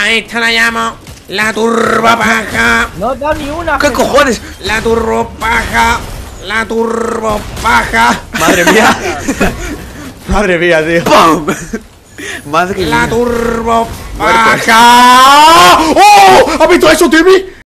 A esta la llamo la turbopaja. No da ni una. ¿Qué cojones? La turbopaja. La turbopaja. Madre mía. Madre mía, tío. ¡Pum! Madre mía. La turbopaja. ¡Oh! ¿Has visto eso, Timmy?